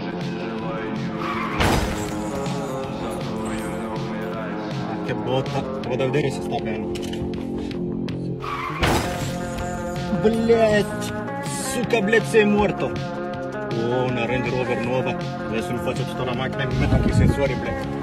Che botta, vado a vedere se sta bene. Bled, suca bled, sei morto. Oh, una Range Rover nuova. Adesso mi faccio tutta la macchina e mi metto anche i sensori, bled.